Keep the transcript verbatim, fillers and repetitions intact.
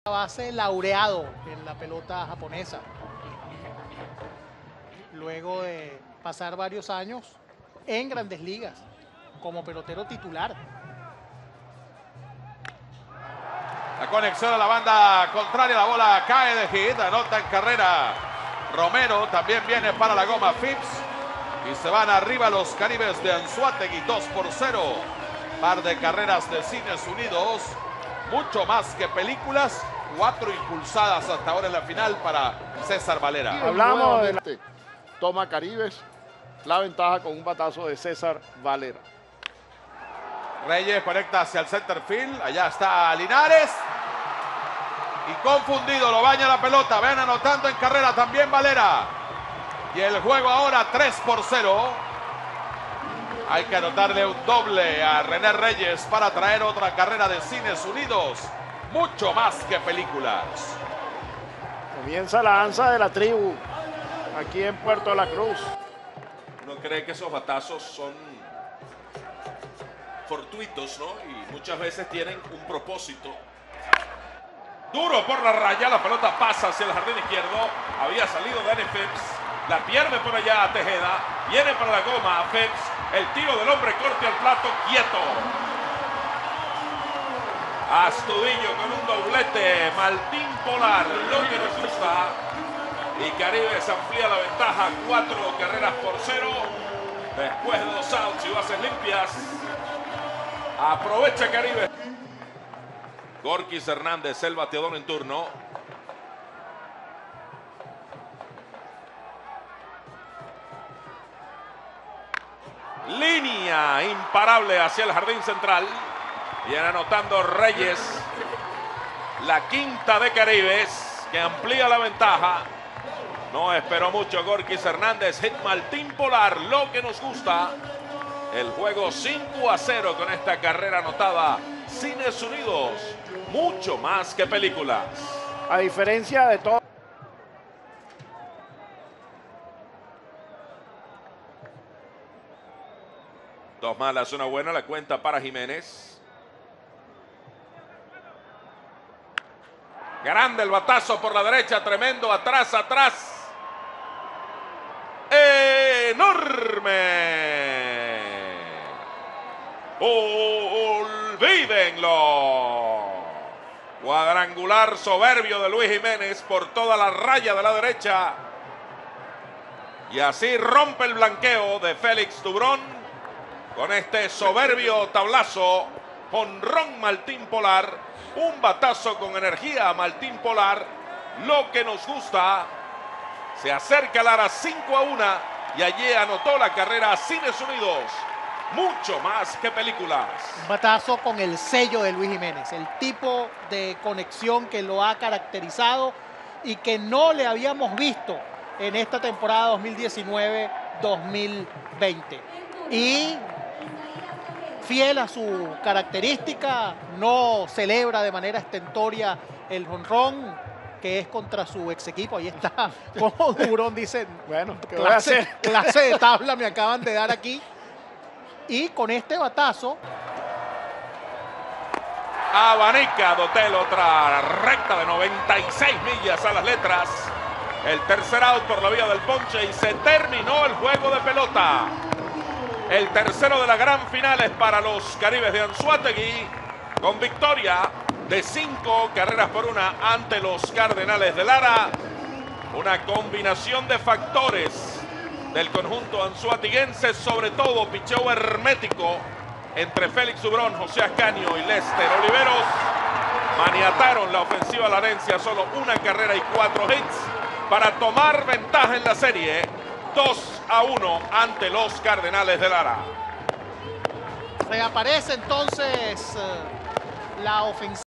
base laureado en la pelota japonesa. Luego de pasar varios años en Grandes Ligas como pelotero titular. La conexión a la banda contraria, la bola cae de hit, anota en carrera Romero, también viene para la goma Phipps y se van arriba los Caribes de Anzoátegui, dos por cero. Par de carreras de Cines Unidos, mucho más que películas, cuatro impulsadas hasta ahora en la final para César Valera. Hablamos de la... Toma Caribes la ventaja con un batazo de César Valera. Reyes conecta hacia el center field, allá está Linares. Y confundido, lo baña la pelota, ven anotando en carrera también Valera. Y el juego ahora tres por cero. Hay que anotarle un doble a René Reyes para traer otra carrera de Cines Unidos. Mucho más que películas. Comienza la danza de la tribu aquí en Puerto La Cruz. Uno cree que esos batazos son fortuitos, ¿no? Y muchas veces tienen un propósito. Duro por la raya, la pelota pasa hacia el jardín izquierdo. Había salido Danny Phipps, la pierde por allá a Tejeda. Viene para la goma a Phipps. El tiro del hombre corte al plato, quieto. Astudillo con un doblete. Martín Polar, lo que nos gusta. Y Caribes amplía la ventaja, cuatro carreras por cero. Después de dos outs y bases limpias. Aprovecha Caribes. Gorkis Hernández, el bateador en turno. Línea imparable hacia el jardín central. Viene anotando Reyes. La quinta de Caribes, que amplía la ventaja. No esperó mucho Gorkis Hernández. Hit Martín Polar, lo que nos gusta. El juego cinco a cero con esta carrera anotada. Cines Unidos, mucho más que películas. A diferencia de todo. Dos malas, una buena, la cuenta para Jiménez. Grande el batazo por la derecha, tremendo, atrás, atrás. Enorme. Olvídenlo. Cuadrangular soberbio de Luis Jiménez por toda la raya de la derecha. Y así rompe el blanqueo de Félix Dubrón. Con este soberbio tablazo, jonrón Martín Polar, un batazo con energía a Martín Polar, lo que nos gusta. Se acerca Lara cinco a uno y allí anotó la carrera Cines Unidos, mucho más que películas. Un batazo con el sello de Luis Jiménez, el tipo de conexión que lo ha caracterizado y que no le habíamos visto en esta temporada dos mil diecinueve dos mil veinte. Y fiel a su característica, no celebra de manera estentoria el jonrón, que es contra su ex equipo. Ahí está, como Dubrón dice, bueno, ¿qué voy a clase, hacer? clase de tabla me acaban de dar aquí. Y con este batazo, abanica Dotel, otra recta de noventa y seis millas a las letras. El tercer out por la vía del ponche y se terminó el juego de pelota. El tercero de la gran final es para los Caribes de Anzoátegui, con victoria de cinco carreras por una ante los Cardenales de Lara. Una combinación de factores del conjunto anzoatiguense, sobre todo picheo hermético entre Félix Dubrón, José Ascanio y Lester Oliveros. Maniataron la ofensiva larencia, solo una carrera y cuatro hits para tomar ventaja en la serie. dos a uno ante los Cardenales de Lara. reaparece entonces eh, la ofensiva.